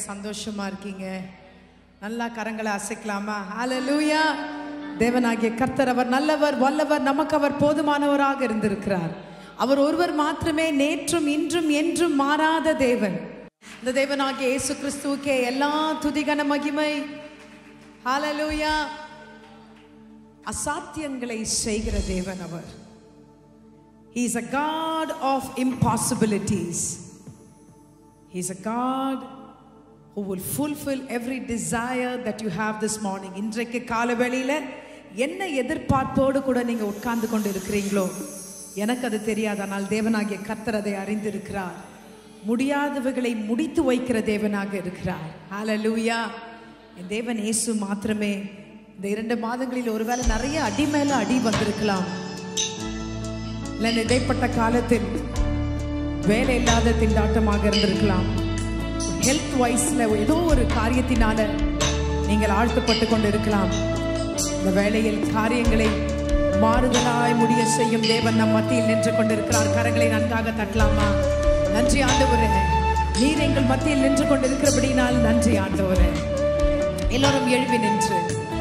சந்தோஷமா இருக்கீங்க? நல்லா கரங்களை அசைக்கலாமா? ஹல்லேலூயா. தேவனாகிய கர்த்தர் அவர் நல்லவர், வல்லவர், நமக்கு அவர் போதுமானவராக இருந்திருக்கிறார். அவர் ஒருவர் மாத்திரமே நேற்றும் இன்றும் என்றும் மாறாத தேவன். இந்த தேவனாகிய இயேசு கிறிஸ்துவுக்கே எல்லா துதிகன மகிமை. ஹல்லேலூயா. அசாத்தியங்களை செய்கிற தேவன் அவர். He is a God of impossibilities. He is a God who will fulfill every desire that you have this morning. இன்றைக்கு காலவேளையில என்ன எதிர்பார்ப்போடு கூட நீங்க உட்கார்ந்து கொண்டு இருக்கிறீங்களோ எனக்கு அது தெரியாது. ஆனால் தேவனாகிய கர்த்தர் அதை அறிந்திருக்கிறார். முடியாதவைகளை முடித்து வைக்கிற தேவனாக இருக்கிறார். ஹல்லேலூயா. என் தேவன் இயேசு மாத்திரமே. இந்த 2 மாதங்களில் ஒருவேளை நிறைய அடி மேல அடி வந்திருக்கலாம். இல்லை இடைப்பட்ட காலத்தில் வேலை இல்லாத திண்டாட்டமாக இருந்திருக்கலாம். ஹெல்த் வைஸ்ல ஏதோ ஒரு காரியத்தினால நீங்கள் ஆழ்த்தப்பட்டு கொண்டு இருக்கலாம். இந்த வேளையில் காரியங்களை மாறுதலாய் முடிய செய்யும் தேவன் நம் மத்தியில் நின்று கொண்டிருக்கிறார். கரங்களை நன்றாக தட்டலாமா? நன்றி ஆண்டவரே, நீர் எங்கள் மத்தியில் நின்று கொண்டிருக்கிறபடினால் நன்றி ஆண்டவரே. எல்லோரும் எழுப்பி நின்று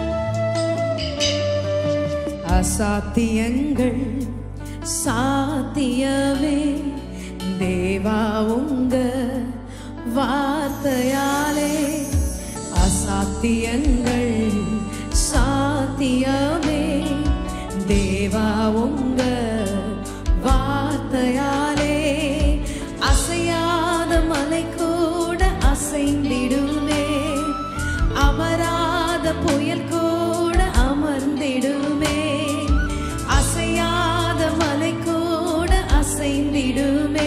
அசாத்தியங்கள் சாத்தியமே தேவா உங்க வார்த்தையாலே. அசாத்தியங்கள் சாத்தியமே தேவா உங்க வார்த்தையாலே. அசையாத மலை கூட அசைந்திடுமே, அமராத புயல் கூட அமர்ந்திடுமே. அசையாத மலை கூட அசைந்திடுமே,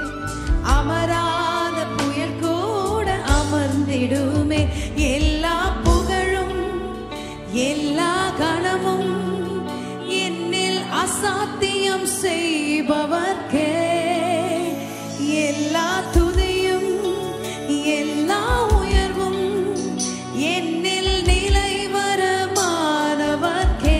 அமராத புயல் கூட அமர்ந்திடுமே. எல்லா புகழும் எல்லா கணமும் என்னில் அசாத்தியம் செய்பவர்க்கே. எல்லா துதியும் எல்லா உயர்வும் என்னில் நிலைவரமானவர்க்கே.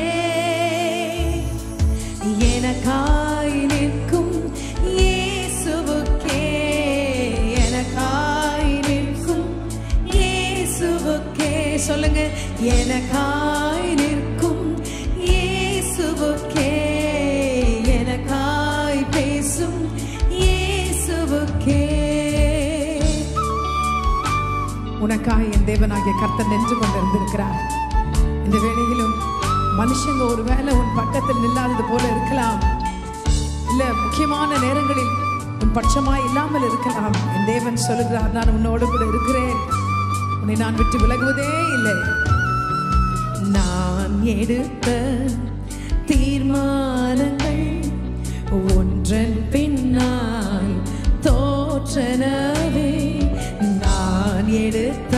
எனக்காய் நிற்கும் இயேசுவுக்கே, எனக்காய் நிற்கும் இயேசுவுக்கே. சொல்லுங்க, எனக்காய் நிற்கும் இயேசுவுக்கே, எனக்காய் பேசும் இயேசுவுக்கே. உனக்காய் என் தேவனாகிய கர்த்தர் நின்று கொண்டிருந்திருக்கிறார். இந்த வேளையிலும் மனுஷங்க ஒரு வேளை உன் பக்கத்தில் நில்லாதது போல இருக்கலாம். இல்ல முக்கியமான நேரங்களில் உன் பட்சமாய் இல்லாமல் இருக்கலாம். என் தேவன் சொல்லுகிறார், நான் உன்னோடு கூட இருக்கிறேன், உன்னை நான் விட்டு விலகுவதே இல்லை. நான் எடுத்த தீர்மானங்கள் ஒன்றன் பின்னால் தோற்றனவே. நான் எடுத்த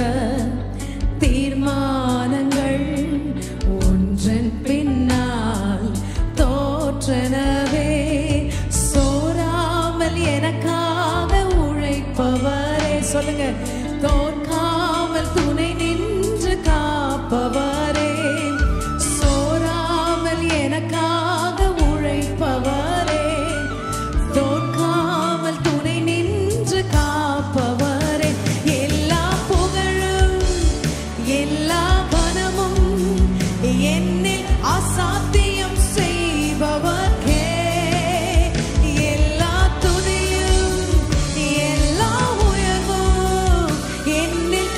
தீர்மானங்கள் ஒன்றன் பின்னால் தோற்றனவே. சோராமல் எனக்காக உழைப்பவரே. சொல்லுங்க, தோற்காமல் துணை நின்று காப்பவரே. சோராமல் எனக்காக உழைப்பவரே, தோற்காமல் துணை நின்று காப்பவரே. எல்லா புகழும் எல்லா கனமும் என்னில் அசாத்தியம் செய்பவர்க்கே. எல்லா துதியும் எல்லா உயர்வும் என்னில்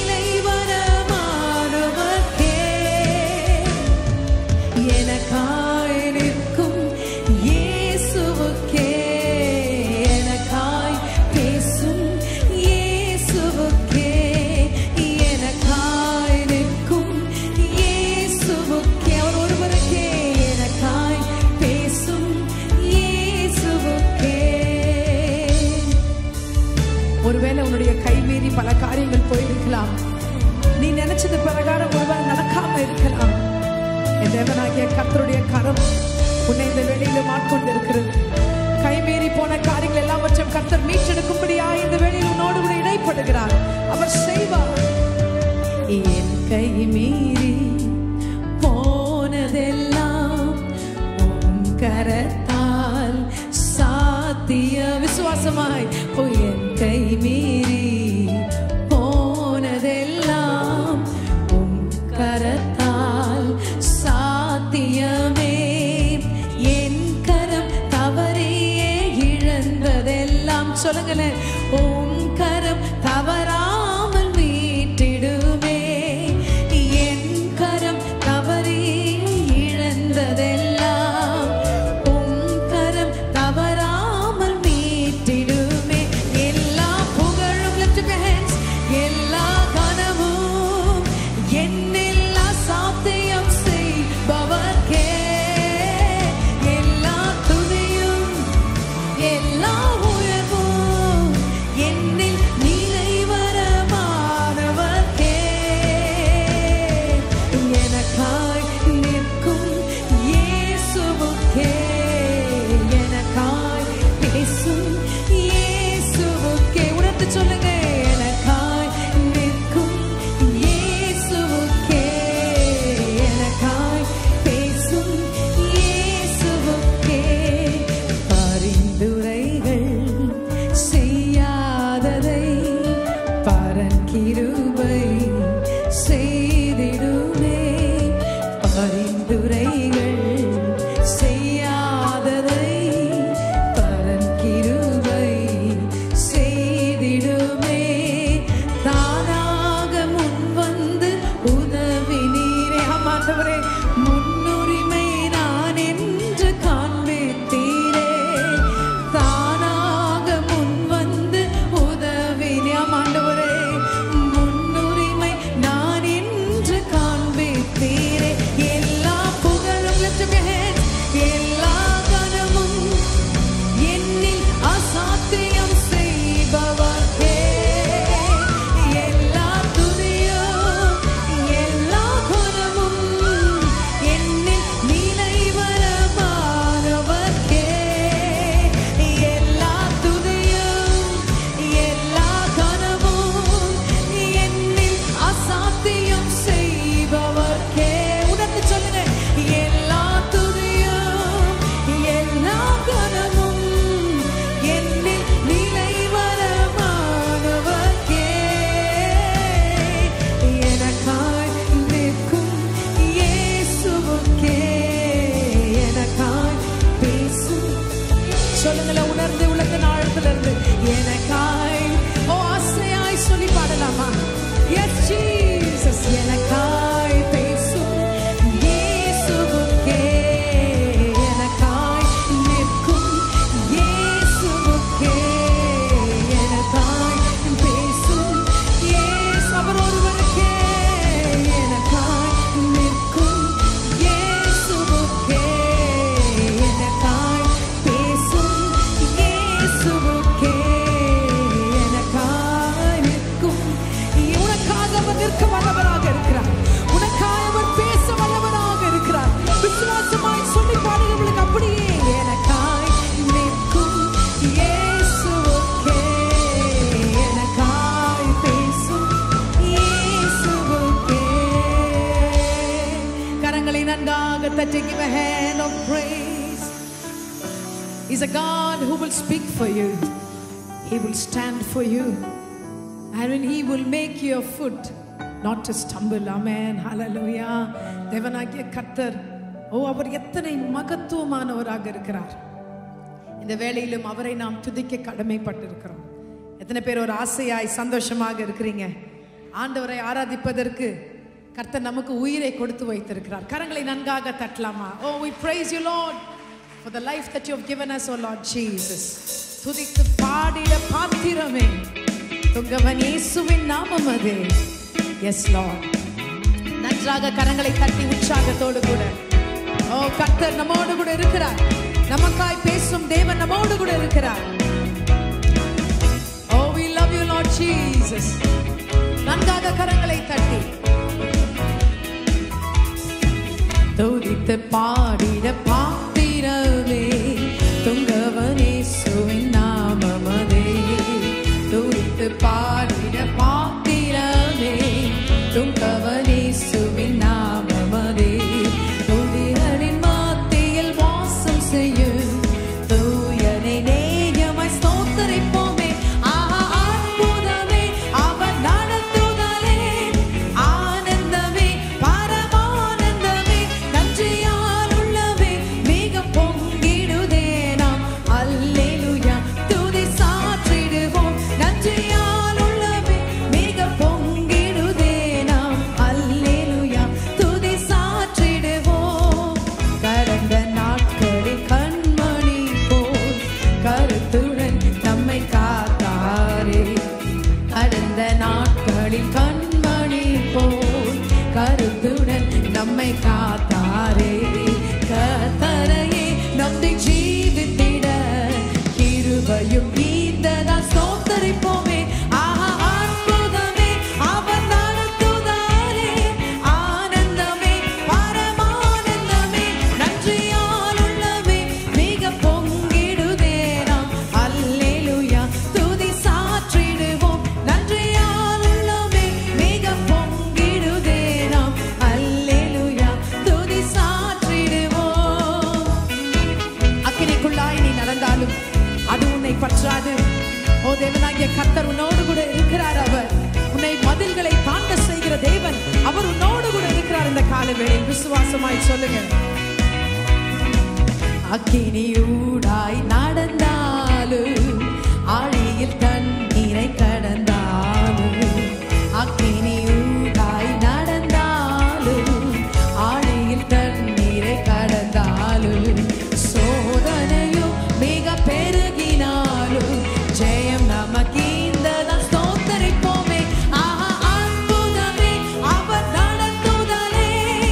நிலைவரமானவர்க்கே. எனக்காய் நிற்கும் இயேசுவுக்கே, எனக்காய் பேசும் இயேசுவுக்கே, எனக்காய் நிற்கும் இயேசுவுக்கே. அவர் ஒருவருக்கே, எனக்காய் பேசும் இயேசுவுக்கே. ஒருவேளை உன்னுடைய கைமீறி பல காரியங்கள் போயிருக்கலாம். நீ நினைச்சது பிரகாரம் ஒருவேளை நடக்காம இருக்கலாம். என் தேவனாகிய கர்த்தருடைய கரம் உன்னை இந்த வேளையிலும் ஆட்கொண்டிருக்கிறது. கைமீறி போன காரியங்கள் எல்லாவற்றையும் கர்த்தர் மீட்டெடுக்கும்படியாக இந்த வேளையில் உன்னோடு கூட இடைப்படுகிறார். அவர் செய்வார். என் கைமீறி போனதெல்லாம் உன் கரத்தால் சாத்திய. விசுவாசமாய் என் கைமீறி போன சொல்லுங்களேன். உம் கரம் தவறாமல் மீட்டிடுமே, என் கரம் தவறி இழந்ததெல்லாம் உம் கரம் தவறாமல் மீட்டிடுமே. எல்லா புகழும், lift up your hands, எல்லா கனவும் என்னில் அசாத்தியம் செய்பவர்க்கே, எல்லா துதியும் எல்லா உயர்வும் என்னில் நிறைவரமானவர்க்கே, எனக்காய் நிற்கும் இயேசுவுக்கே, எனக்காய் பேசும் இயேசுவுக்கே. உணர்ந்து சொல்லுங்க, எனக்காய் நிற்கும் இயேசுவுக்கே, எனக்காய் பேசும் இயேசுவுக்கே. பரிந்துரைகள் செய்யாததை பரன் கிருபை செய்திடுமே, பரிந்துரைகள் செய்யாததை பரன் கிருபை செய்திடுமே. தானாக முன்வந்து உதவினீரே. ஆமாண்டவரே, முன்னுரிமை நான் என்று காண்பித்தீரே, தானாக முன்வந்து உதவினே. ஆமாண்டவரே, முன்னுரிமை நான் என்று காண்பித்தீரே. எல்லா புகழும், lift up your hands, எல்லா கனமும் என்னில் அசாத்தியம் செய்பவர்க்கே, எல்லா துதியும் எல்லா கனமும் என்னில் நிறைவரமானவர்க்கே, எல்லா துதியும் எல்லா கனமும் என்னில் அசாத்தியம் செய்பவர்க்கே. உணர்ந்து சொல்லுங்க, எல்லா துதியும் எல்லா கனமும் என்னில் நிறைவரமானவர்க்கே, எனக்காய் நிற்கும் இயேசுவுக்கே, எனக்காய் பேசும். சொல்லுங்களேன், உணர்ந்து உலகின் ஆழத்திலிருந்து எனக்காய். ஓ, ஆசையாய் சொல்லி பாடலாமா? எஸ் ஜீசஸ், எனக்காய் பேசும் இயேசுவுக்கே, எனக்காய் நிற்கும் இயேசுவுக்கே, எனக்காய் பேசும் இயேசு. அவர் ஒருவருக்கே, எனக்காய் நிற்கும் இயேசுவுக்கே, எனக்காய் பேசும் இயேசுவுக்கே, எனக்காய் நிற்கும். உனக்காக அவர் நிற்க வல்லவராக இருக்கிறார், உனக்காக அவர் பேச வல்லவராக இருக்கிறார். விசுவாசமாய் சொல்லி பாடுகிறவர்களுக்கு அப்படியே, எனக்காய் நிற்கும் இயேசுவுக்கே, எனக்காய் பேசும் இயேசுவுக்கே. கரங்களை நன்றாக தட்டி give a hand of praise. He's a God who will speak for you. He will stand for you. And when he will make your foot not to stumble. Amen. Hallelujah. தேவனாகிய கர்த்தர், ஓ, அவர் எத்தனை மகத்துவமானவராக இருக்கிறார். இந்த வேளையிலும் அவரை நாம் துதிக்க கடமைப்பட்டிருக்கிறோம். எத்தனை பேர் ஒரு ஆசையாய் சந்தோஷமாக இருக்கிறீங்க? ஆண்டவரை ஆராதிப்பதற்கு கர்த்தர் நமக்கு உயிரை கொடுத்து வைத்திருக்கிறார். கரங்களை நன்றாக தட்டலாமா? Oh, we praise you, Lord, for the life that you have given us, oh Lord Jesus. துதித்து பாடிட பாத்திரமே துங்கவன் இயேசுவின் நாமம் அதே. Yes, Lord. நன்றாக கரங்களை தட்டி உற்சாகத்தோடு கூட, ஓ, கர்த்தர் நம்மோடு கூட இருக்கிறார். நமக்காய் பேசும் தேவன் நம்மோடு கூட இருக்கிறார். Oh, we love you, Lord Jesus. நன்றாக கரங்களை தட்டி துதித்து பாடிட பாத்திரமே துங்கவன் இயேசுவின் நாமம் அதே. துதித்து பாடிட பாத்திரமே துங்கவன் இயேசுவின் நாமம் அதே. துதிகளின் மத்தியில் வாசம் செய்யும் தூயனை நேயமாய் ஸ்தோத்திரிப்போமே. ஆஹா, அற்புதமே அவர் நடத்துதலே, ஆனந்தமே பரமானந்தமே, நன்றியால் உள்ளவே மிக வானங்களை தாண்ட செய்கிற தேவன் அவர் உன்னோடு கூட இருக்கிறார். இந்த காலவேளையில் விசுவாசமாய் சொல்லுங்க. அக்கினியூடாய் நடந்தாலும் ஆழியில் தண்ணீரை கடந்தாலும், அக்கினியூடாய் நடந்தாலும் ஆழியில் தண்ணீரை கடந்தாலும், சோதனையும் மிக பெருகினாலும் ஜெயம் நமக்கு இந்ததான் ஸ்தோத்தரிப்போமே. ஆஹா அற்புதமே அவர் நடத்துதலே,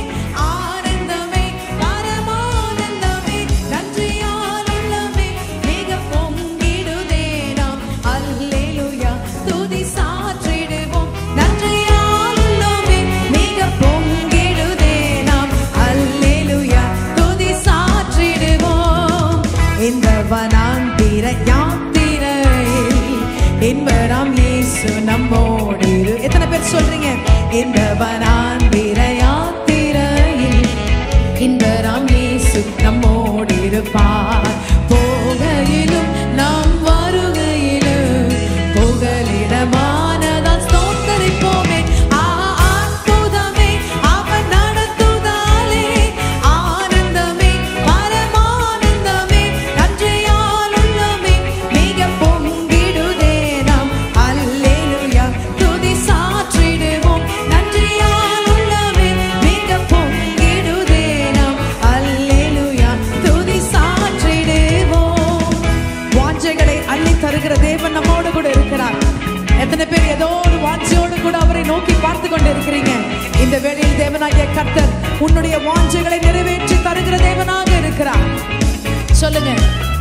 ஆனந்தமே பரமானந்தமே, நன்றியால் உள்ளமே மிக பொங்கிடுதே நாம். அல்லேலூயா துதி சாற்றிடுவோம், நன்றியால் உள்ளமே மிக பொங்கிடுதே நாம். அல்லேலூயா துதி சாற்றிடுவோம். இந்த வனாந்திர யாத்திரையில் இன்பராம் இயேசு நம்மோடு இரு. எத்தனை பேர் சொல்றீங்க? இந்த வனாந்திர யாத்திரையில் இன்பராம் இயேசு நம்மோடு இருப்பார். போகையிலும் நாம் வருகையிலும் புகலிடமானதால் ஸ்தோத்தரிப்போமே. அற்புதமே அவர் நடத்துதலே, ஆனந்தமே பரமானந்தமே, நன்றியால் உள்ளமே மிக பொங்கிடுதே நாம். அல்லேலூயா துதி சாற்றிடுவோம், நன்றியால் உள்ளமே மிக பொங்கிடுதே நாம். அல்லேலூயா துதி சாற்றிடுவோம். வாஞ்சைகளை அள்ளி தருகிற தேவன் நம்மோடு கூட இருக்கிறார். எத்தனை பேர் ஏதோ ஒரு வாஞ்சையோடு கூட அவரை நோக்கி பார்த்து கொண்டு இருக்கிறீங்க? இந்த வேளையில் தேவனாகிய கர்த்தர் உன்னுடைய வாஞ்சைகளை நிறைவேற்றி தருகிற தேவனாக இருக்கிறார். சொல்லுங்க.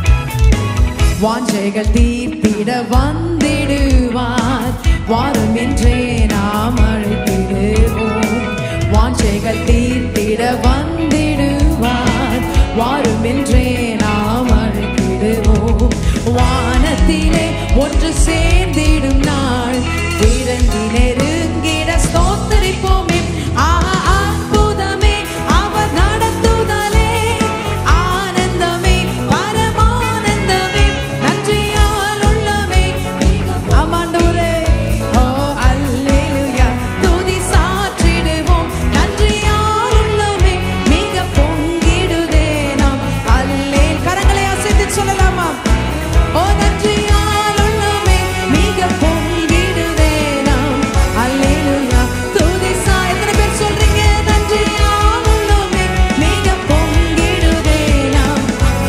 வாஞ்சைகள் தீர்த்திட வந்திடுவார், வாரும் என்றே நாம் அழைத்திடுவோம். வாஞ்சைகள் தீர்த்திட வந்திடுவார், வாரும் என்றே நாம் அழைத்திடுவோம். வானத்திலே ஒன்று சேர்ந்திடும் நாள் இறங்கி நெருங்கிட ஸ்தோத்தரிப்போமே. ஆஹா அற்புதமே அவர் நடத்துதலே, ஆனந்தமே பரமானந்தமே, நன்றியால் உள்ளமே. ஆமாண்டவரே ஓ அல்லேலூயா துதி சாற்றிடுவோம், நன்றியால் உள்ளமே மிக பொங்கிடுதே நாம். அல்லே கரங்களை அசைத்து சொல்லலாமா? ஓ நன்றியால் உள்ளமே மிக பொங்கிடுதே நாம். அல்லேலூயா துதி சா. எத்தனை பேர் சொல்றீங்க? நன்றியால் உள்ளமே மிக பொங்கிடுதே நாம்.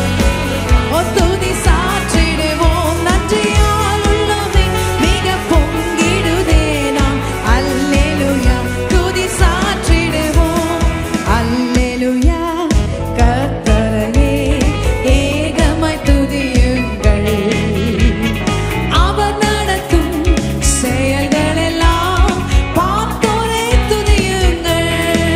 ஓ துதி சாற்றிடுவோம், நன்றியால் உள்ளமே மிக பொங்கிடுதே நாம். அல்லேலூயா துதி சாற்றிடுவோம். அல்லேலூயா கர்த்தரையே ஏகமாய் துதியுங்கள், அவர் நடத்தும் செயல்களெல்லாம் பார்த்தோரை துதியுங்கள்.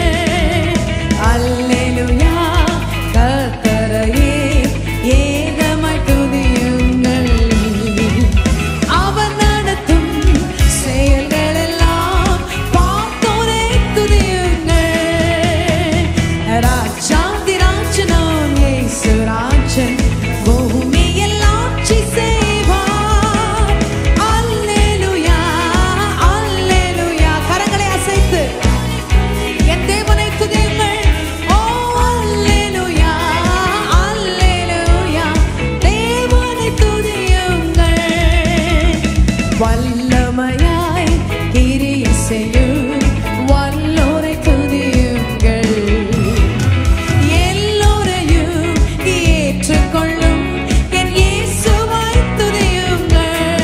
அல்லேலூயா கர்த்தரையே ஏகமாய் துதியுங்கள், அவர் நடத்தும் செயல்களெல்லாம் பார்த்தோரை துதியுங்கள். ராஜாதிராஜனாம் இயேசு ராஜன் பூமியில் ஆட்சி செய்வார். அல்லேலூயா அல்லேலூயா கரங்களை அசைத்து என் தேவனை துதியுங்கள். ஓ அல்லேலூயா அல்லேலூயா தேவனை துதியுங்கள். வல்லமையாய் கிரியை செய்யும் வல்லோரை துதியுங்கள். எல்லோரையும் ஏற்றுக்கொள்ளும் என் இயேசுவை துதியுங்கள்.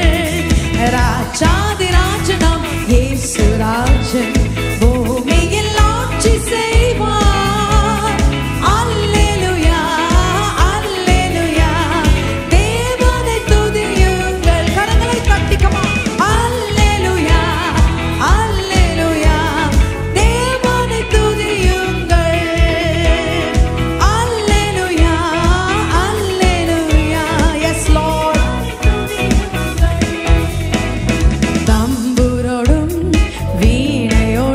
ராஜாதிராஜனாம் இயேசு ராஜன் பூமியில் ஆட்சி செய்வார். அல்லேலூயா அல்லேலூயா தேவனை துதியுங்கள். கரங்களை தட்டிக்கமா. அல்லேலூயா அல்லேலூயா தேவனை துதியுங்கள். அல்லேலூயா அல்லேலூயா எஸ் லார்ட். தம்புரோடும் வீணையோடும்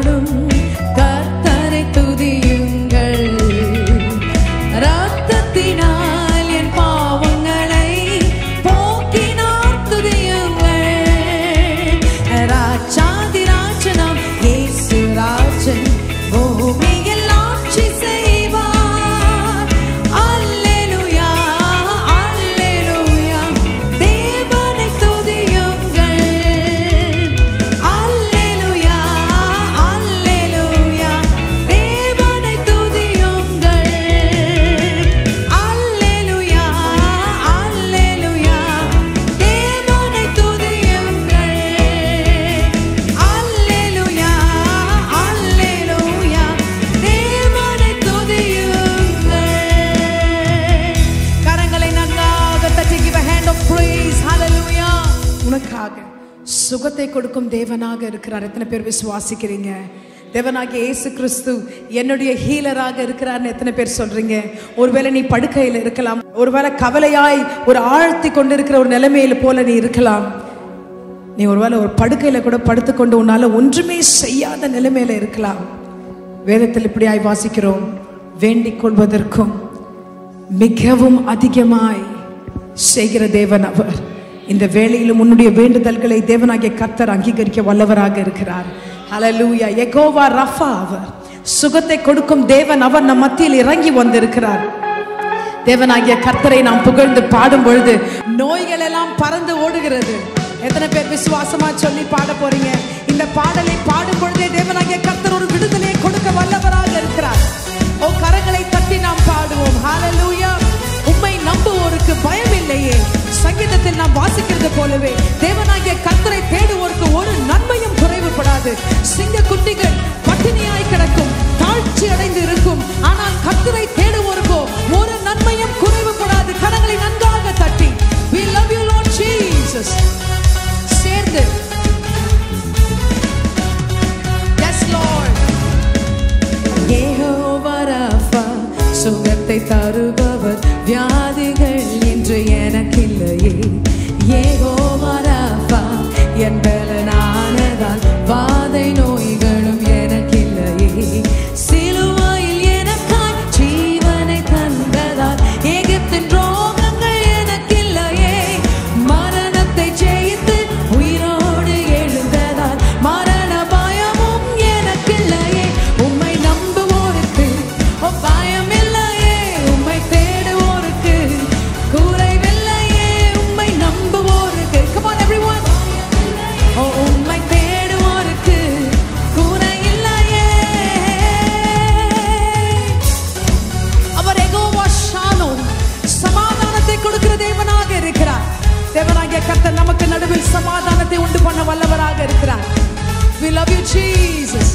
சுகத்தை கொடுக்கும் தேவனாக இருக்கிறார். எத்தனை பேர் விசுவாசிக்கிறீங்க? தேவனாகிய இயேசு கிறிஸ்து என்னுடைய ஹீலராக இருக்கிறார்னு எத்தனை பேர் சொல்றீங்க? ஒருவேளை நீ படுக்கையில் இருக்கலாம், ஒருவேளை கவலையாய் ஒரு ஆழ்த்தி கொண்டிருக்கிற ஒரு நிலைமையில போல நீ இருக்கலாம். நீ ஒருவேளை ஒரு படுக்கையில கூட படுத்துக்கொண்டு உன்னால ஒன்றுமே செய்யாத நிலைமையில இருக்கலாம். வேதத்தில் இப்படியாய் வாசிக்கிறோம், வேண்டிக் கொள்வதற்கும் மிகவும் அதிகமாய் செய்கிற தேவன் அவர். இந்த வேளையிலும் உன்னுடைய வேண்டுதல்களை தேவனாகிய கர்த்தர் அங்கீகரிக்க வல்லவராக இருக்கிறார். ஹல்லேலூயா. யெகோவா ரஃபா அவர், சுகத்தை கொடுக்கும் தேவன் அவர் நம் மத்தியில் இறங்கி வந்திருக்கிறார். தேவனாகிய கர்த்தரை நாம் புகழ்ந்து பாடும் பொழுது நோய்கள் எல்லாம் பறந்து ஓடுகிறது. எத்தனை பேர் விசுவாசமா சொல்லி பாட போறீங்க? இந்த பாடலை பாடும் பொழுதே தேவனாகிய கர்த்தர் ஒரு விடுதலை கொடுக்க வல்லவராக இருக்கிறார். ஓ, கரங்களை தட்டி நாம் பாடுவோம். ஹல்லேலூயா. உம்மை நம்புவோருக்கு பயம் இல்லையே. சங்கீதத்தில் நாம் வாசிக்கிறது போலவே தேவனாகிய கர்த்தரை தேடுவோருக்கு ஒரு நன்மையும் குறைவுபடாது. சிங்க குட்டிகள் பட்டினியாய் கிடக்கும், தாழ்ச்சி அடைந்து இருக்கும், ஆனால் கர்த்தரை தேடுவோருக்கோ ஒரு நன்மையும் குறைவுபடாது. கரங்களை நன்றாக தட்டி we love you Lord Jesus சேர்ந்து yes Lord. யெகோவா ரஃபா, சுகத்தை தருபவர், வியாதிகள் இன்று எனக்கில்லையே. யெகோவா ரஃபா, என் பலனானதால் வாதை நோய்களும் எனக்கில்லையே. சிலுவையில் எனக்காய் ஜீவனை தந்ததால் எகிப்தின் ரோகங்கள் எனக்கில்லையே. மரணத்தை ஜெயித்து உயிரோடு எழுந்ததால் மரண பயமும் எனக்கில்லையே. உம்மை நம்புவோருக்கு பயம் இல்லையே, உம்மை தேடுவோருக்கு குறைவில்லையே. உம்மை நம்புவோருக்கு come on everyone, உம்மை தேடுவோருக்கு குறையில்லையே. அவர் யெகோவா ஷாலோம், சமாதானத்தை கொடுக்கிற தேவனாக இருக்கிறார். தேவனாகிய கர்த்தர் நமக்கு நடுவில் சமாதானத்தை உண்டு பண்ண வல்லவராக இருக்கிறார். we love you Jesus.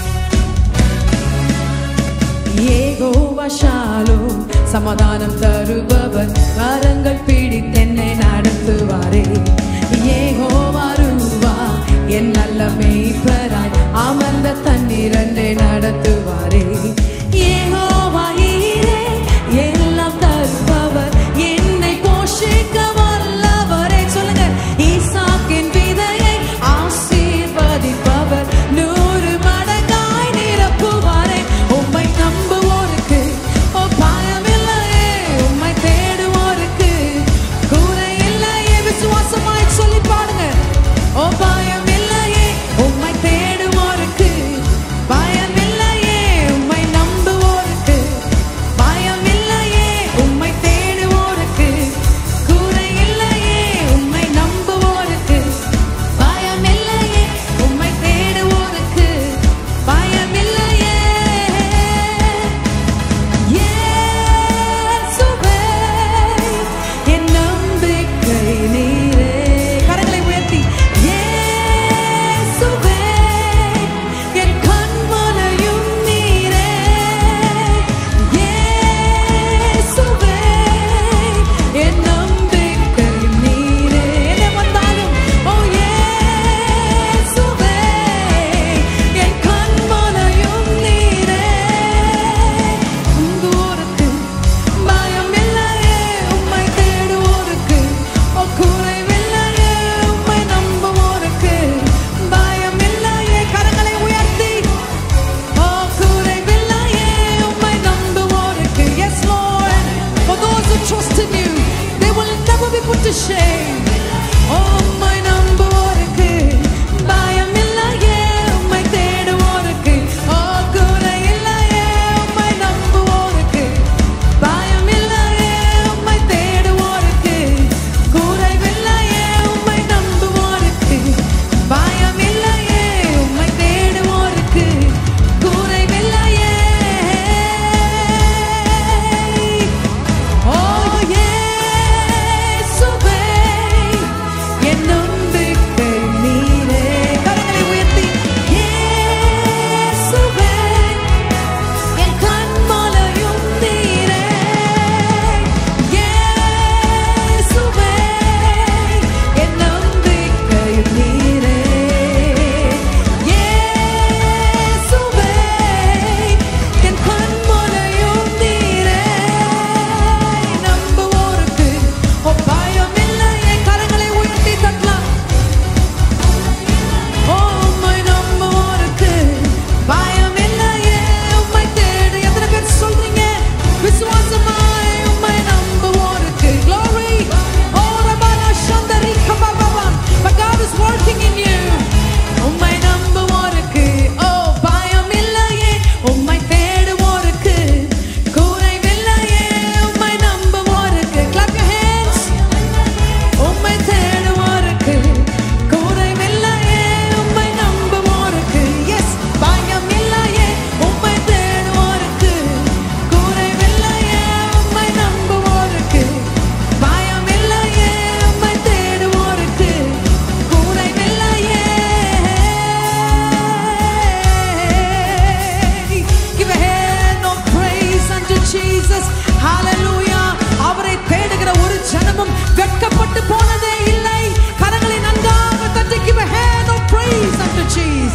Jehovah Shalom, சமாதானம் தருபவர், கரங்கள் பிடித்தென்னை நடத்துவாரே. யெகோவா ரூவா, என் நல்ல மேய்ப்பராய் அமர்ந்த தண்ணீரண்டை நடத்துவாரே. யெகோவா ஈரே, எல்லாம் தருபவர், என்னை போஷிக்க வல்லவரே. சொல்லுங்க, ஈசாக்கின் விதையை ஆசீர்வதிப்பவர், 100 மடங்காய் நிரப்புவாரே. உம்மை நம்புவோருக்கு பயமில்லையே, உம்மை தேடுவோருக்கு குறையில்லையே. விசுவாசமாய் சொல்லி பாடுங்க. பயமில்லையே, உம்மை தேடுவோருக்கு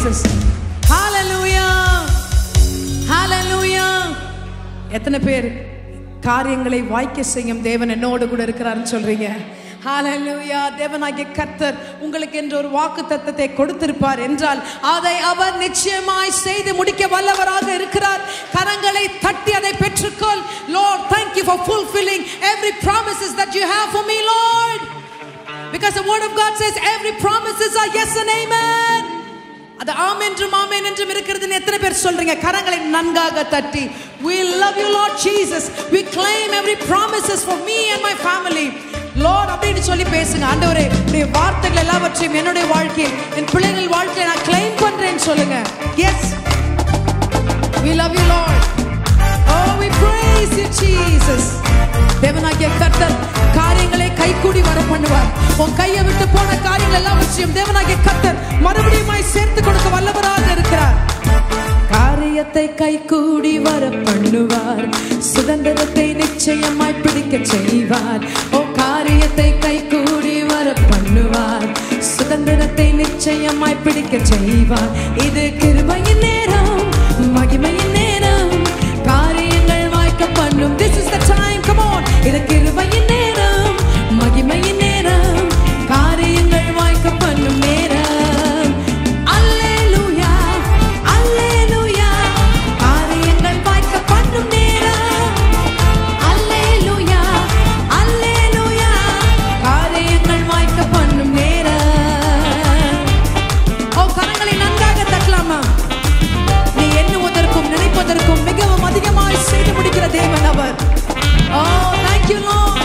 Jesus. Hallelujah. Hallelujah. எத்தனை பேர் காரியங்களை வாய்க்க செய்யும் தேவன் என்னோடு கூட இருக்கிறார்னு சொல்றீங்க? ஹalleluya. தேவனாகிய கர்த்தர் உங்களுக்கு என்று ஒரு வாக்குத்தத்தத்தை கொடுத்திருப்பார் என்றால் அதை அவர் நிச்சயமாய் செய்து முடிக்க வல்லவராக இருக்கிறார். கரங்களை தட்டி அதை பெற்றுக்கொள். Lord, thank you for fulfilling every promises that you have for me, Lord. Because the word of God says every promises are yes and amen. அது ஆமென் என்றும் ஆமென் என்றும் இருக்கிறதுன்னு எத்தனை பேர் சொல்றீங்க? கரங்களை நன்காக தட்டி. We love you, Lord Jesus. We claim every promises for me and my family. Lord, அப்படின்னு சொல்லி பேசுங்க. ஆண்டவரே, உடைய வார்த்தைகள் எல்லாவற்றையும் என்னுடைய வாழ்க்கையில், என் பிள்ளைகள் வாழ்க்கையில் நான் claim பண்றேன்னு சொல்லுங்க. Yes. We love you, Lord. Oh, we praise you, Jesus. தேவனாகிய கர்த்தர் காரியங்களை கைகூடி வர பண்ணுவார். உன் கையை விட்டு போன காரியங்கள் எல்லாவற்றையும் தேவனாகிய கர்த்தர் மறுபடியும் சேர்த்து கொடுக்க வல்லவராக இருக்கிறார். காரியத்தை கைகூடி வர பண்ணுவார், சுதந்திரத்தை நிச்சயமாய் பிடிக்க செய்வார். ஓ, காரியத்தை கைகூடி வர பண்ணுவார், சுதந்திரத்தை நிச்சயமாய் பிடிக்க செய்வார். இது கிருபையின் நேரம், மகிமையின் நேரம், காரியங்கள் வாய்க்க பண்ணும். This is the time, come on. இது கிருபையின் நேரம், மகிமையின் நேரம், காரியங்கள் வாய்க்க பண்ணும் நேரம். அல்லேலூயா, அல்லேலூயா, காரியங்கள் வாய்க்க பண்ணும் நேரம். அல்லேலூயா, அல்லேலூயா, காரியங்கள் வாய்க்க பண்ணும் நேரம். ஓ, கரங்களை நன்றாக தட்டலாமா? நீ எண்ணுவதற்கும் நினைப்பதற்கும் மிகவும் அதிகமாய் செய்து முடிக்கிற தேவன் அவர். Oh, thank you, Lord.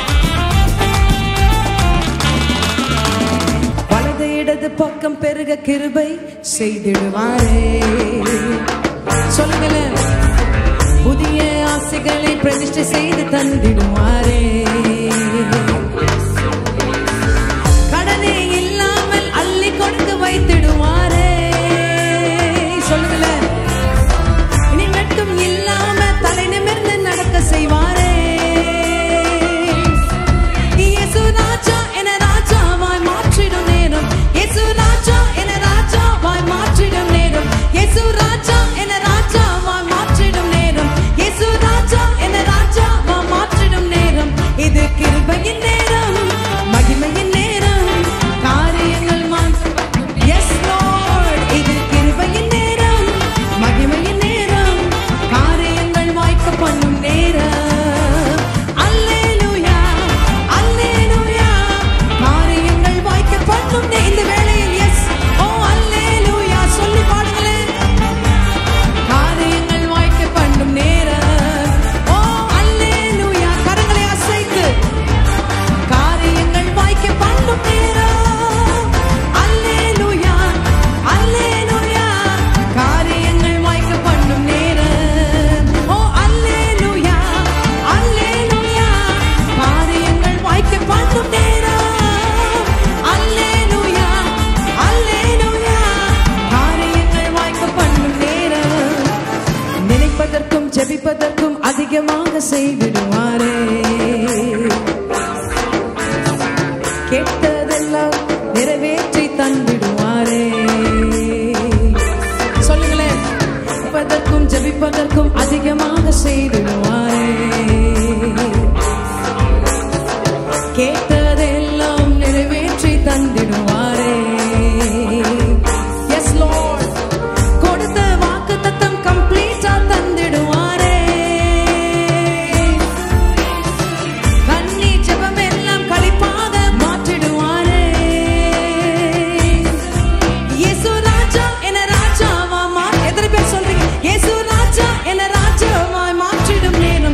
வலது இடது பக்கம் பெருக கிருபை செய்திடுவாரே. சொல்லுங்களேன். புதிய ஆசைகளை பிரதிஷ்டை செய்து தந்திடுவாரே. கடனே இல்லாமல் அள்ளி கொடுக்க வைத்திடுவாரே. சொல்லுங்களேன். இனி வெட்கம் இல்லாம தலை நிமிர்ந்து நடக்க செய்வாரே. இது கிருபையின் நேரம், மகிமையின் நேரம், காரியங்கள் Yes Lord, இது கிருபையின் நேரம், மகிமையின் நேரம், காரியங்கள் வாய்க்க பண்ணும் நேரம். அல்லேலூயா, அல்லேலூயா, காரியங்கள் வாய்க்க பண்ணும் இந்த வேளையில். எஸ், ஓ அல்லேலூயா சொல்லி பாடுங்களேன். காரியங்கள் வாய்க்க பண்ணும் நேரம். ஓ அல்லேலூயா, கரங்களை அசைத்து காரியங்கள் வாய்க்க பண்ணும் நேரம். அல்லேலூயா, அல்லேலூயா, காரியங்கள் வாய்க்க பண்ணும் நேரம். ஓ அல்லேலூயா, அல்லேலூயா, காரியங்கள் வாய்க்க பண்ணும் நேரம். அல்லேலூயா, அல்லேலூயா, காரியங்கள் வாய்க்க பண்ணும் நேரம். நினைப்பதற்கும் ஜெபிப்பதற்கும் அதிகமாக செய்திடுவாரே. கேட்டதெல்லாம் நிறைவேற்றி தந்திடுவாரே. சொல்லுங்களேன். நினைப்பதற்கும் ஜெபிப்பதற்கும் அதிகமாக செய்திடுவாரே. கேட்டதெல்லாம் நிறைவேற்றி தந்திடுவாரே. Yes Lord. கொடுத்த வாக்குத்தத்தம் கம்ப்ளீட்டா தந்திடுவாரே. கண்ணீர் ஜெபம் எல்லாம் களிப்பாக மாற்றிடுவாரே. இயேசு ராஜா என ராஜாவா எத்தனை பேர் சொல்றீங்க? இயேசு ராஜா என ராஜாவாய் மாற்றிடும் நேரம்.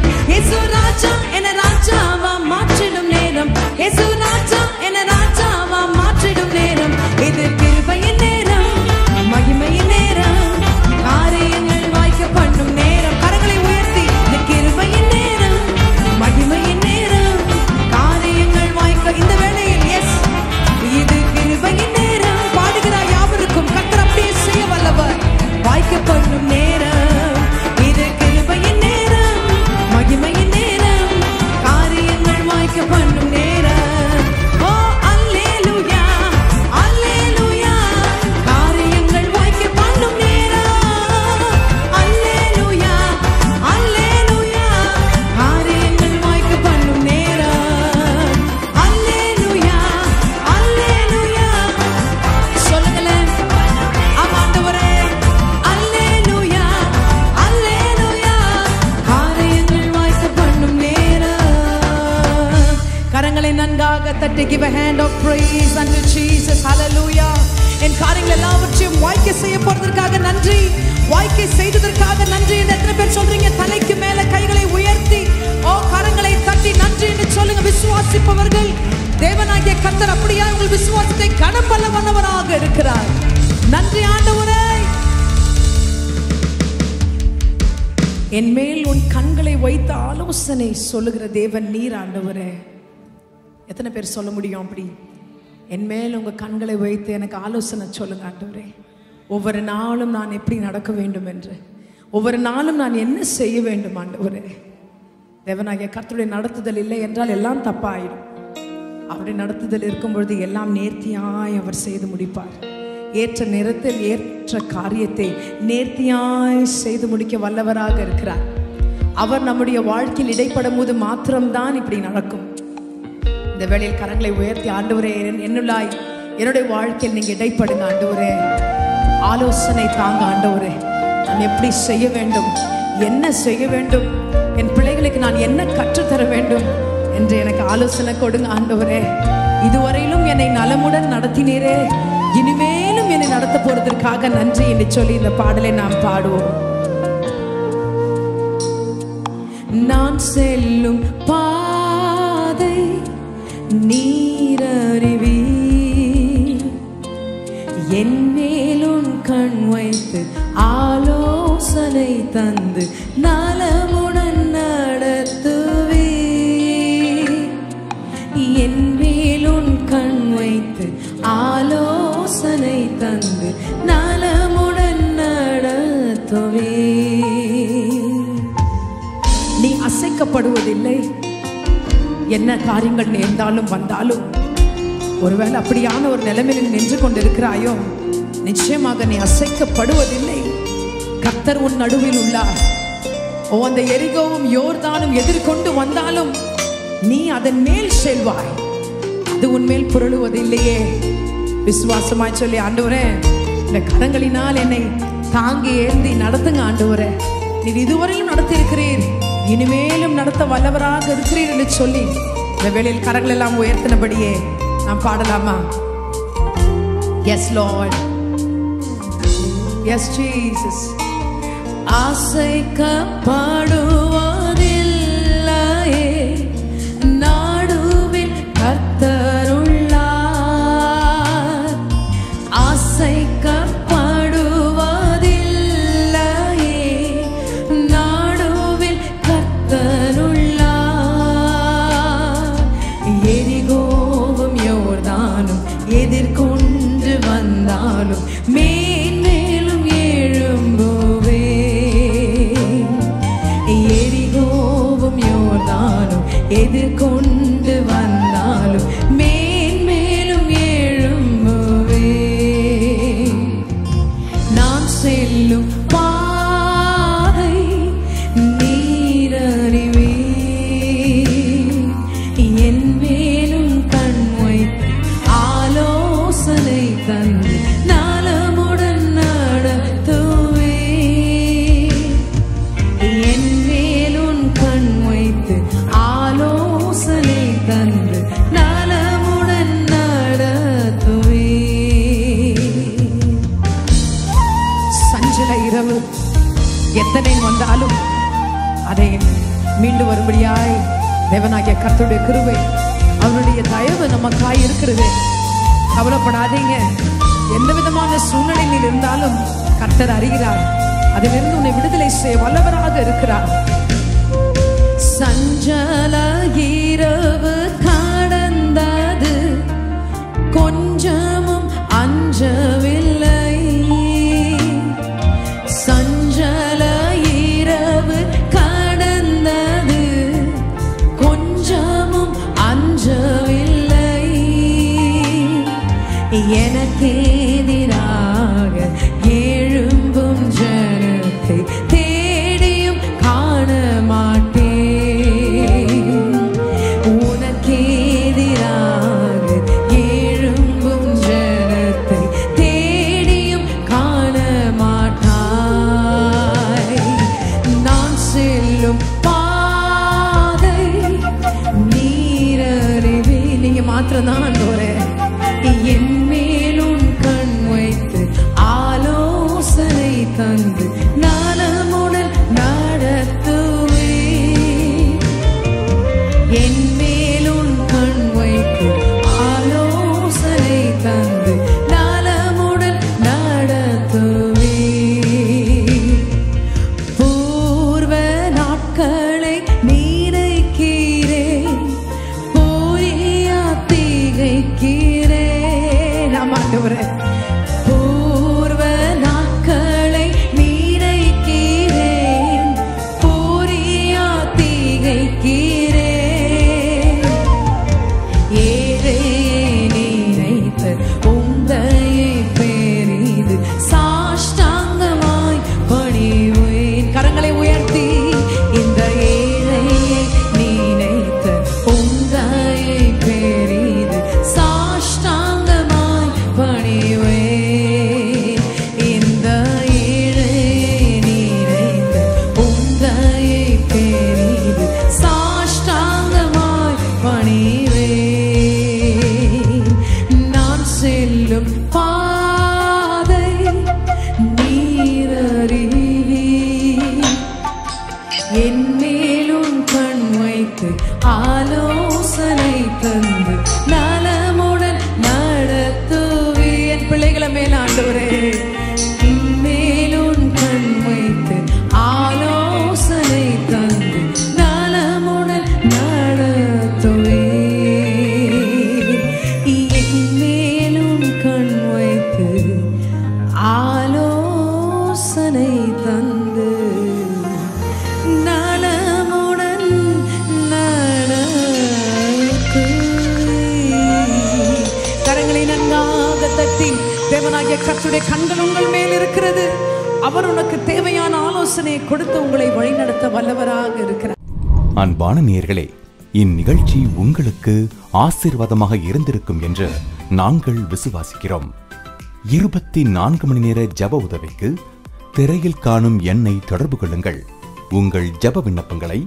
ஆண்டவர்கிட்ட give a hand of praise unto Jesus. Hallelujah. என் காரியங்கள் எல்லாவற்றையும் வாய்க்க செய்ய போறதற்காக நன்றி, வாய்க்க செய்ததற்காக நன்றி. எத்தனை பேர் சொல்றீங்க? தலைக்கு மேல கைகளை உயர்த்தி கரங்களை தட்டி நன்றி என்று சொல்லுங்க. விசுவாசிப்பவர்கள் தேவனாகிய கர்த்தர் அப்படியே உங்கள் விசுவாசத்தை கனம்பல்ல வல்லவராக இருக்கிறார். நன்றி ஆண்டவரே. என் மேல் உன் கண்களை வைத்த ஆலோசனை சொல்லுகிற தேவன் நீர் ஆண்டவரே. எத்தனை பேர் சொல்ல முடியும் அப்படி? என் மேல் உங்க கண்களை வைத்து எனக்கு ஆலோசனை சொல்லுங்க ஆண்டவரே. ஒவ்வொரு நாளும் நான் எப்படி நடக்க வேண்டும் என்று, ஒவ்வொரு நாளும் நான் என்ன செய்ய வேண்டும் ஆண்டவரே. தேவனாகிய கர்த்தருடைய நடத்துதல் இல்லை என்றால் எல்லாம் தப்பாயிடும். அவருடைய நடத்துதல் இருக்கும் பொழுது எல்லாம் நேர்த்தியாய் அவர் செய்து முடிப்பார். ஏற்ற நேரத்தில் ஏற்ற காரியத்தை நேர்த்தியாய் செய்து முடிக்க வல்லவராக இருக்கிறார். அவர் நம்முடைய வாழ்க்கையில் இடைப்படும் போது மாத்திரம்தான் இப்படி நடக்கும். இந்த வேளையில் கரங்களை உயர்த்தி ஆண்டவரே, என்னுள்ளாய் என்னுடைய வாழ்க்கையில் நீங்க இடைப்படுங்க ஆண்டவரே. ஆலோசனை தாங்க ஆண்டவரே. நான் எப்படி செய்ய வேண்டும், என்ன செய்ய வேண்டும், என் பிள்ளைகளுக்கு நான் என்ன கற்றுத்தர வேண்டும் என்று எனக்கு ஆலோசனை கொடுங்க ஆண்டவரே. இதுவரையிலும் என்னை நலமுடன் நடத்தினீரே, இனிமேலும் என்னை நடத்த போறதற்காக நன்றி என்று சொல்லி இந்த பாடலை நாம் பாடுவோம். நான் செல்லும் பாதை நீரறிவி, என் மேலும் கண் வைத்து ஆலோசனை தந்து நலமுடன் நடத்துவே. என் மேலும் கண் வைத்து ஆலோசனை தந்து நலமுடன் நடத்துவே. நீ அசைக்கப்படுவதில்லை. என்ன காரியங்கள் நேர்ந்தாலும் வந்தாலும், ஒருவேளை அப்படியான ஒரு நிலைமையில் நின்று கொண்டிருக்கிறாயோ, நிச்சயமாக நீ அசைக்கப்படுவதில்லை. கர்த்தர் உன் நடுவில் உள்ளார். அந்த எரிகோவும் யோர்தானும் எதிர்கொண்டு வந்தாலும் நீ அதன் மேல் செல்வாய், அது உன்மேல் புரளுவதில்லையே. விசுவாசமாய் சொல்லி ஆண்டவரே, இந்த கரங்களினால் என்னை தாங்கி ஏந்தி நடத்துங்க ஆண்டவரே. நீ இதுவரையிலும் நடத்தியிருக்கிறீர், இனிமேலும் நடத்த வல்லவராக இருக்கிறீர் என்று சொல்லி இந்த வேளையில் கரங்கள் எல்லாம் உயர்த்தினபடியே நாம் பாடலாமா? Yes Lord, yes Jesus. ஆசைக்கப்படுவதில்லையே, நடுவில் கர்த்தருள்ளார். ஆசைக்கப்படுவதில்லையே, நடுவில் கர்த்தருள்ளார். எரிகோவும் யோர்தானும் எதிர்கொண்டு வந்தாலும் மேன்மேலும் எழும்புவே. எரிகோவும் யோர்தானும் எதிர்கொண்டு வந்தாலும் மேன்மேலும் எழும்புவே. நான் செல்லும் பாதை நீரறிவே, என் மேலும் கண் வைத்து ஆலோசனை தந்து நலமுடன் நடத்துவே. என் மேலும் கண் வைத்து ஆலோசனை தந்து நலமுடன் நடத்துவே. சஞ்சல இரவு எத்தனை வந்தாலும் அதை மீண்டு வரும்படியாய் தேவனாகிய கர்த்தருடைய கிருபை, அவருடைய தயவு நமக்காய் இருக்கிறது. கவலைப்படாதீங்க. எந்த விதமான சூழ்நிலையில் இருந்தாலும் கர்த்தர் அறிகிறார். அதிலிருந்து உன்னை விடுதலை செய்ய வல்லவராக இருக்கிறார். சஞ்சல இரவு கடந்தது, கொஞ்சமும் அஞ்சவில்லை. சஞ்சல இரவு கடந்தது, கொஞ்சமும் அஞ்சவில்லை. எனக்கு எதிராக எழும்பும் ஜனத்தை தேடியும் காண மாட்டேன். உனக்கு மாத்திரம் தான் ஆண்டவரே. என் மேலும் கண் வைத்து ஆலோசனை தந்து நலமுடன் நடத்துவே. என் மேலும் கண் வைத்து ஆலோசனை தந்து நலமுடன் நடத்துவே. பூர்வ நாட்களை நீரைக்கிறேன், போரியா திகைக்கிறேன். ஆமாண்டவரே, பூர்வ நாட்களை நீரைக்கிறேன், போரியா திகைக்கிறேன். ஏழையை நினைத்த உந்தையை பெரிது சாஷ்டாங்கமாய் பணிவேன். கரங்களை உயர்த்தி இந்த ஏழையை நினைத்த உந்தையை பெரிது சாஷ்டாங்கமாய் பணிவேன். இந்த ஏழையை நினைத்த உந்தையை பெரிது சாஷ்டாங்கமாய் பணிவேன். நான் செல்லும் பாதை நீரறிவீர், என் மேலும் கண் வைத்து ஆலோசனை தந்து நலமுடன் நடத்துவே. என் பிள்ளைகளை மேல ஆண்டவரே, மேலும் கண் வைத்து ஆலோசனை தந்து நலமுடன் நடத்துவே. என் மேலும் கண் வைத்து ஆலோசனை தந்து நலமுடன் நடத்துவே. கரங்களை நன்றாக தட்டி, தேவனாகிய கர்த்தருடைய கண்கள் உங்கள் மேல் இருக்கிறது. அவர் உனக்கு தேவையான ஆலோசனையை கொடுத்து உங்களை வழிநடத்த வல்லவராக இருக்கிறார். அன்பான நேயர்களே, இந்நிகழ்ச்சி உங்களுக்கு ஆசீர்வாதமாக இருந்திருக்கும் என்று நாங்கள் விசுவாசிக்கிறோம். 24 மணி நேர ஜெப உதவிக்கு திரையில் காணும் எண்ணை தொடர்பு கொள்ளுங்கள். உங்கள் ஜெப விண்ணப்பங்களை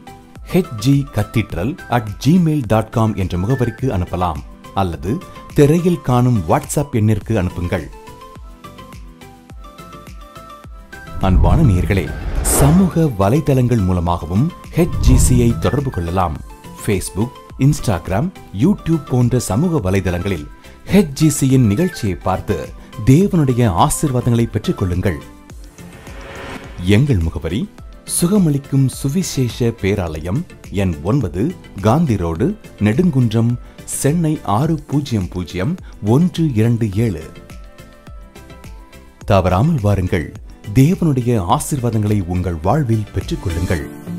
hgcathedral@gmail.com என்ற முகவரிக்கு அனுப்பலாம் அல்லது திரையில் காணும் வாட்ஸ்அப் எண்ணிற்கு அனுப்புங்கள். அன்பான நேயர்களே, சமூக வலைதளங்கள் மூலமாகவும் HGCயை தொடர்பு கொள்ளலாம். ஃபேஸ்புக், இன்ஸ்டாகிராம், யூடியூப் போன்ற சமூக வலைதளங்களில் HGCயின் நிகழ்ச்சியை பார்த்து தேவனுடைய ஆசீர்வாதங்களை பெற்றுக் கொள்ளுங்கள். எங்கள் முகவரி: சுகமளிக்கும் சுவிசேஷ பேராலயம், எண் 9, காந்தி ரோடு, நெடுங்குன்றம், சென்னை 600127. தவறாமல் வாருங்கள். தேவனுடைய ஆசீர்வாதங்களை உங்கள் வாழ்வில் பெற்றுக் கொள்ளுங்கள்.